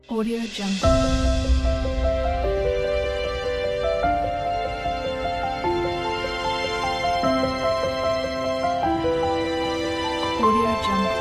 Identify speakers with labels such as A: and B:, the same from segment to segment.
A: Audio Jungle. Audio Jungle.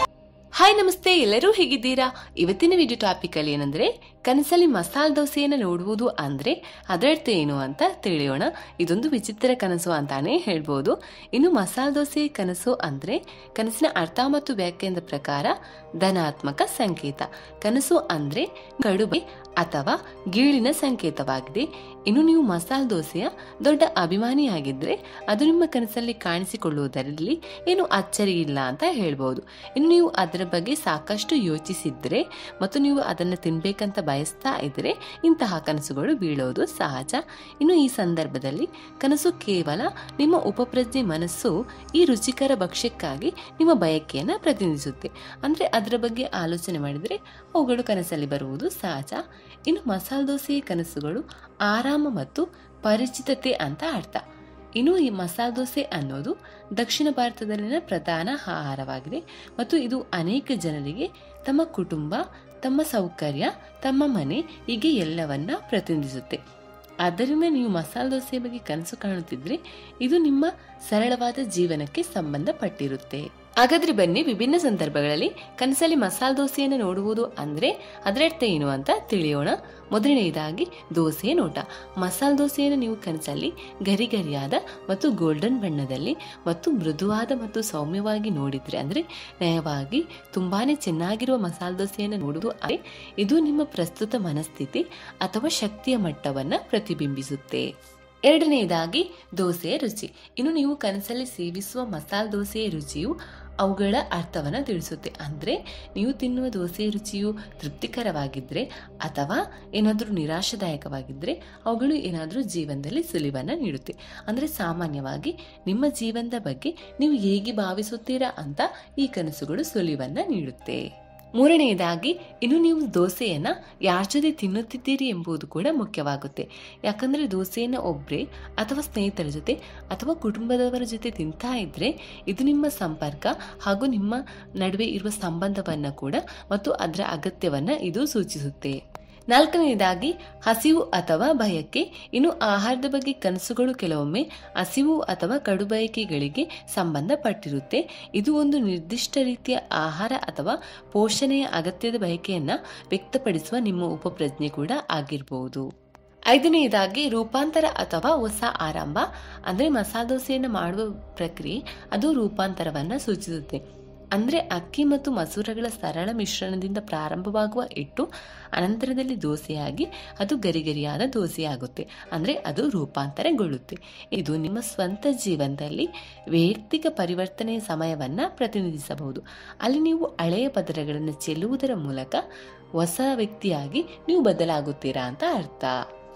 B: Hi ನಮಸ್ತೆ, ಎಲ್ಲರೂ ಹೇಗಿದ್ದೀರಾ? ಇವತ್ತಿನ ವಿಡಿಯೋ ಟಾಪಿಕ್ ಅಲ್ಲಿ ಏನಂದ್ರೆ ಕನಸಲ್ಲಿ ಮಸಾಲೆ ದೋಸೆಯನ್ನು ನೋಡುವುದು ಅಂದ್ರೆ ಅದರರ್ಥ ಏನು ಅಂತ ತಿಳಿಯೋಣ. ಇದೊಂದು ವಿಚಿತ್ರ ಕನಸು ಅಂತಾನೆ ಹೇಳ್ಬೋದು. ಇನ್ನು ಮಸಾಲೆ ದೋಸೆ ಕನಸು ಅಂದ್ರೆ ಕನಸಿನ ಅರ್ಥ ಮತ್ತು ವ್ಯಾಖ್ಯಾನದ ಪ್ರಕಾರ ಧನಾತ್ಮಕ ಸಂಕೇತ. ಕನಸು ಅಂದ್ರೆ ಕಡುಬೆ ಅಥವಾ ಗೀಳಿನ ಸಂಕೇತವಾಗಿದೆ. ಇನ್ನು ನೀವು ಮಸಾಲೆ ದೋಸೆಯ ದೊಡ್ಡ ಅಭಿಮಾನಿಯಾಗಿದ್ರೆ ಅದು ನಿಮ್ಮ ಕನಸಲ್ಲಿ ಕಾಣಿಸಿಕೊಳ್ಳುವುದರಲ್ಲಿ ಏನು ಅಚ್ಚರಿ ಇಲ್ಲ ಅಂತ ಹೇಳ್ಬೋದು. ಇನ್ನು ನೀವು ಅದರ ಬಗ್ಗೆ ಸಾಕಷ್ಟು ಯೋಚಿಸಿದ್ರೆ ಮತ್ತು ನೀವು ಅದನ್ನು ತಿನ್ಬೇಕಂತ ಬಯಸ್ತಾ ಇದ್ರೆ ಇಂತಹ ಕನಸುಗಳು ಬೀಳೋದು ಸಹಜ. ಇನ್ನು ಈ ಸಂದರ್ಭದಲ್ಲಿ ಕನಸು ಕೇವಲ ನಿಮ್ಮ ಉಪಪ್ರಜ್ಞೆ ಮನಸ್ಸು ಈ ರುಚಿಕರ ಭಕ್ಷ್ಯಕ್ಕಾಗಿ ನಿಮ್ಮ ಬಯಕೆಯನ್ನು ಪ್ರತಿನಿಧಿಸುತ್ತೆ. ಅಂದ್ರೆ ಅದರ ಬಗ್ಗೆ ಆಲೋಚನೆ ಮಾಡಿದ್ರೆ ಅವುಗಳು ಕನಸಲ್ಲಿ ಬರುವುದು ಸಹಜ. ಇನ್ನು ಮಸಾಲೆ ದೋಸೆಯ ಕನಸುಗಳು ಆರಾಮ ಮತ್ತು ಪರಿಚಿತತೆ ಅಂತ ಅರ್ಥ. ಇನ್ನು ಈ ಮಸಾಲೆ ದೋಸೆ ಅನ್ನೋದು ದಕ್ಷಿಣ ಭಾರತದಲ್ಲಿನ ಪ್ರಧಾನ ಆಹಾರವಾಗಿದೆ ಮತ್ತು ಇದು ಅನೇಕ ಜನರಿಗೆ ತಮ್ಮ ಕುಟುಂಬ, ತಮ್ಮ ಸೌಕರ್ಯ, ತಮ್ಮ ಮನೆ ಹೀಗೆ ಎಲ್ಲವನ್ನ ಪ್ರತಿನಿಧಿಸುತ್ತೆ. ಆದ್ದರಿಂದ ನೀವು ಮಸಾಲೆ ದೋಸೆ ಬಗ್ಗೆ ಕನಸು ಕಾಣುತ್ತಿದ್ರೆ ಇದು ನಿಮ್ಮ ಸರಳವಾದ ಜೀವನಕ್ಕೆ ಸಂಬಂಧಪಟ್ಟಿರುತ್ತೆ. ಹಾಗಾದ್ರೆ ಬನ್ನಿ, ವಿಭಿನ್ನ ಸಂದರ್ಭಗಳಲ್ಲಿ ಕನಸಲ್ಲಿ ಮಸಾಲೆ ದೋಸೆಯನ್ನು ನೋಡುವುದು ಅಂದ್ರೆ ಅದರರ್ಥ ಏನು ಅಂತ ತಿಳಿಯೋಣ. ಮೊದಲನೆಯದಾಗಿ ದೋಸೆಯ ನೋಟ. ಮಸಾಲೆ ದೋಸೆಯನ್ನು ನೀವು ಕನಸಲ್ಲಿ ಗರಿಗರಿಯಾದ ಮತ್ತು ಗೋಲ್ಡನ್ ಬಣ್ಣದಲ್ಲಿ ಮತ್ತು ಮೃದುವಾದ ಮತ್ತು ಸೌಮ್ಯವಾಗಿ ನೋಡಿದ್ರೆ ಅಂದ್ರೆ ನಯವಾಗಿ ತುಂಬಾನೇ ಚೆನ್ನಾಗಿರುವ ಮಸಾಲೆ ದೋಸೆಯನ್ನು ನೋಡುವುದು ಅಂದ್ರೆ ಇದು ನಿಮ್ಮ ಪ್ರಸ್ತುತ ಮನಸ್ಥಿತಿ ಅಥವಾ ಶಕ್ತಿಯ ಮಟ್ಟವನ್ನ ಪ್ರತಿಬಿಂಬಿಸುತ್ತೆ. ಎರಡನೆಯದಾಗಿ ದೋಸೆಯ ರುಚಿ. ಇನ್ನು ನೀವು ಕನಸಲ್ಲಿ ಸೇವಿಸುವ ಮಸಾಲೆ ದೋಸೆಯ ರುಚಿಯು ಅವುಗಳ ಅರ್ಥವನ್ನು ತಿಳಿಸುತ್ತೆ. ಅಂದ್ರೆ ನೀವು ತಿನ್ನುವ ದೋಸೆಯ ರುಚಿಯು ತೃಪ್ತಿಕರವಾಗಿದ್ರೆ ಅಥವಾ ಏನಾದರೂ ನಿರಾಶಾದಾಯಕವಾಗಿದ್ರೆ ಅವುಗಳು ಏನಾದರೂ ಜೀವನದಲ್ಲಿ ಸುಳಿವನ್ನ ನೀಡುತ್ತೆ. ಅಂದ್ರೆ ಸಾಮಾನ್ಯವಾಗಿ ನಿಮ್ಮ ಜೀವನದ ಬಗ್ಗೆ ನೀವು ಹೇಗೆ ಭಾವಿಸುತ್ತೀರಾ ಅಂತ ಈ ಕನಸುಗಳು ಸುಳಿವನ್ನ ನೀಡುತ್ತೆ. ಮೂರನೆಯದಾಗಿ ಇನ್ನು ನೀವು ದೋಸೆಯನ್ನ ಯಾರ ಜೊತೆ ತಿನ್ನುತ್ತಿದ್ದೀರಿ ಎಂಬುದು ಕೂಡ ಮುಖ್ಯವಾಗುತ್ತೆ. ಯಾಕಂದ್ರೆ ದೋಸೆಯನ್ನ ಒಬ್ಬರೇ ಅಥವಾ ಸ್ನೇಹಿತರ ಜೊತೆ ಅಥವಾ ಕುಟುಂಬದವರ ಜೊತೆ ತಿಂತಾ ಇದ್ರೆ ಇದು ನಿಮ್ಮ ಸಂಪರ್ಕ ಹಾಗೂ ನಿಮ್ಮ ನಡುವೆ ಇರುವ ಸಂಬಂಧವನ್ನ ಕೂಡ ಮತ್ತು ಅದರ ಅಗತ್ಯವನ್ನ ಇದು ಸೂಚಿಸುತ್ತೆ. ನಾಲ್ಕನೆಯದಾಗಿ ಹಸಿವು ಅಥವಾ ಬಯಕೆ. ಇನ್ನು ಆಹಾರದ ಬಗ್ಗೆ ಕನಸುಗಳು ಕೆಲವೊಮ್ಮೆ ಹಸಿವು ಅಥವಾ ಕಡುಬಯಕೆಗಳಿಗೆ ಸಂಬಂಧಪಟ್ಟಿರುತ್ತೆ. ಇದು ಒಂದು ನಿರ್ದಿಷ್ಟ ರೀತಿಯ ಆಹಾರ ಅಥವಾ ಪೋಷಣೆಯ ಅಗತ್ಯದ ಬಯಕೆಯನ್ನ ವ್ಯಕ್ತಪಡಿಸುವ ನಿಮ್ಮ ಉಪಪ್ರಜ್ಞೆ ಕೂಡ ಆಗಿರಬಹುದು. ಐದನೆಯದಾಗಿ ರೂಪಾಂತರ ಅಥವಾ ಹೊಸ ಆರಂಭ. ಅಂದ್ರೆ ಮಸಾಲೆ ದೋಸೆಯನ್ನು ಮಾಡುವ ಪ್ರಕ್ರಿಯೆ ಅದು ರೂಪಾಂತರವನ್ನ ಸೂಚಿಸುತ್ತೆ. ಅಂದ್ರೆ ಅಕ್ಕಿ ಮತ್ತು ಮಸೂರಗಳ ಸರಳ ಮಿಶ್ರಣದಿಂದ ಪ್ರಾರಂಭವಾಗುವ ಹಿಟ್ಟು ಅನಂತರದಲ್ಲಿ ದೋಸೆಯಾಗಿ ಅದು ಗರಿಗರಿಯಾದ ದೋಸೆಯಾಗುತ್ತೆ. ಅಂದ್ರೆ ಅದು ರೂಪಾಂತರಗೊಳ್ಳುತ್ತೆ. ಇದು ನಿಮ್ಮ ಸ್ವಂತ ಜೀವನದಲ್ಲಿ ವೈಯಕ್ತಿಕ ಪರಿವರ್ತನೆಯ ಸಮಯವನ್ನ ಪ್ರತಿನಿಧಿಸಬಹುದು. ಅಲ್ಲಿ ನೀವು ಹಳೆಯ ಪದರಗಳನ್ನು ಚೆಲ್ಲುವುದರ ಮೂಲಕ ಹೊಸ ವ್ಯಕ್ತಿಯಾಗಿ ನೀವು ಬದಲಾಗುತ್ತೀರಾ ಅಂತ ಅರ್ಥ.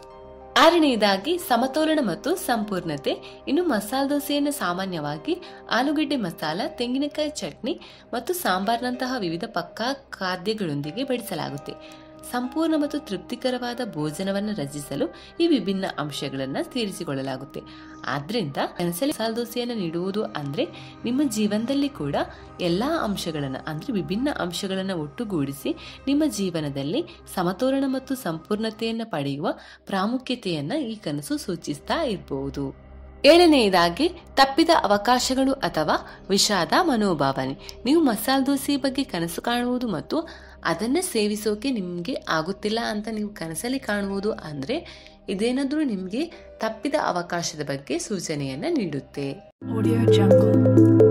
B: ಆರನೆಯದಾಗಿ ಸಮತೋಲನ ಮತ್ತು ಸಂಪೂರ್ಣತೆ. ಇನ್ನು ಮಸಾಲೆ ದೋಸೆಯನ್ನು ಸಾಮಾನ್ಯವಾಗಿ ಆಲೂಗಡ್ಡೆ ಮಸಾಲ, ತೆಂಗಿನಕಾಯಿ ಚಟ್ನಿ ಮತ್ತು ಸಾಂಬಾರ್ನಂತಹ ವಿವಿಧ ಪಕ್ಕಾ ಖಾದ್ಯಗಳೊಂದಿಗೆ ಬಡಿಸಲಾಗುತ್ತೆ. ಸಂಪೂರ್ಣ ಮತ್ತು ತೃಪ್ತಿಕರವಾದ ಭೋಜನವನ್ನು ರಚಿಸಲು ಈ ವಿಭಿನ್ನ ಅಂಶಗಳನ್ನು ಸೇರಿಸಿಕೊಳ್ಳಲಾಗುತ್ತೆ. ಆದ್ರಿಂದ ಕನಸಲ್ಲಿ ಮಸಾಲೆ ದೋಸೆಯನ್ನು ನೀಡುವುದು ಅಂದ್ರೆ ನಿಮ್ಮ ಜೀವನದಲ್ಲಿ ಕೂಡ ಎಲ್ಲಾ ಅಂಶಗಳನ್ನ ಅಂದ್ರೆ ವಿಭಿನ್ನ ಅಂಶಗಳನ್ನ ಒಟ್ಟುಗೂಡಿಸಿ ನಿಮ್ಮ ಜೀವನದಲ್ಲಿ ಸಮತೋಲನ ಮತ್ತು ಸಂಪೂರ್ಣತೆಯನ್ನ ಪಡೆಯುವ ಪ್ರಾಮುಖ್ಯತೆಯನ್ನ ಈ ಕನಸು ಸೂಚಿಸ್ತಾ ಇರಬಹುದು. ಏಳನೆಯದಾಗಿ ತಪ್ಪಿದ ಅವಕಾಶಗಳು ಅಥವಾ ವಿಷಾದ ಮನೋಭಾವನೆ. ನೀವು ಮಸಾಲೆ ದೋಸೆ ಬಗ್ಗೆ ಕನಸು ಕಾಣುವುದು ಮತ್ತು ಅದನ್ನ ಸೇವಿಸೋಕೆ ನಿಮ್ಗೆ ಆಗುತ್ತಿಲ್ಲ ಅಂತ ನೀವು ಕನಸಲ್ಲಿ ಕಾಣುವುದು ಅಂದ್ರೆ ಇದೇನಾದ್ರೂ ನಿಮ್ಗೆ ತಪ್ಪಿದ ಅವಕಾಶದ ಬಗ್ಗೆ ಸೂಚನೆಯನ್ನ ನೀಡುತ್ತೆ.
A: Audio Jungle.